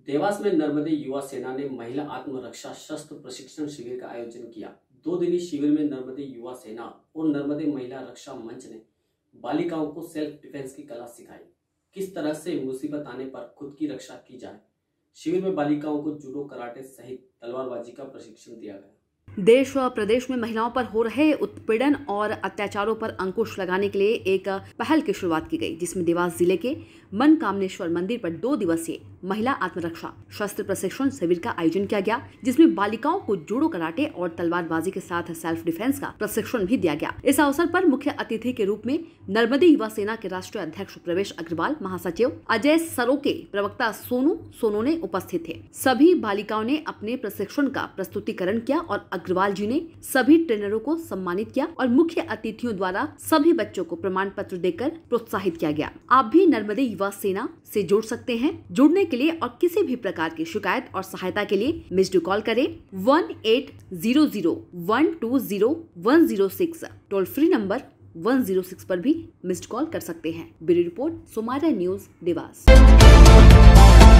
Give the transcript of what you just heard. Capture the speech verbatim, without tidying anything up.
देवास में नर्मदे युवा सेना ने महिला आत्मरक्षा शस्त्र प्रशिक्षण शिविर का आयोजन किया। दो दिनी शिविर में नर्मदे युवा सेना और नर्मदे महिला रक्षा मंच ने बालिकाओं को सेल्फ डिफेंस की कला सिखाई। किस तरह से मुसीबत आने पर खुद की रक्षा की जाए। शिविर में बालिकाओं को जूडो, कराटे सहित तलवारबाजी का प्रशिक्षण दिया गया। देश व प्रदेश में महिलाओं पर हो रहे उत्पीड़न और अत्याचारों पर अंकुश लगाने के लिए एक पहल की शुरुआत की गई, जिसमें देवास जिले के मनकामनेश्वर मंदिर पर दो दिवसीय महिला आत्मरक्षा शस्त्र प्रशिक्षण शिविर का आयोजन किया गया, जिसमें बालिकाओं को जूडो, कराटे और तलवारबाजी के साथ सेल्फ डिफेंस का प्रशिक्षण भी दिया गया। इस अवसर पर मुख्य अतिथि के रूप में नर्मदे युवा सेना के राष्ट्रीय अध्यक्ष प्रवेश अग्रवाल, महासचिव अजय सरोके, प्रवक्ता सोनू सोनोने उपस्थित थे। सभी बालिकाओं ने अपने प्रशिक्षण का प्रस्तुतिकरण किया और अग्रवाल जी ने सभी ट्रेनरों को सम्मानित किया और मुख्य अतिथियों द्वारा सभी बच्चों को प्रमाण पत्र देकर प्रोत्साहित किया गया। आप भी नर्मदे युवा सेना से जुड़ सकते हैं। जुड़ने के लिए और किसी भी प्रकार की शिकायत और सहायता के लिए मिस्ड कॉल करें one eight zero zero one two zero one zero six. Toll free number one zero six पर भी मिस्ड कॉल कर सकते हैं। Bureau report, Somara news, Dewas.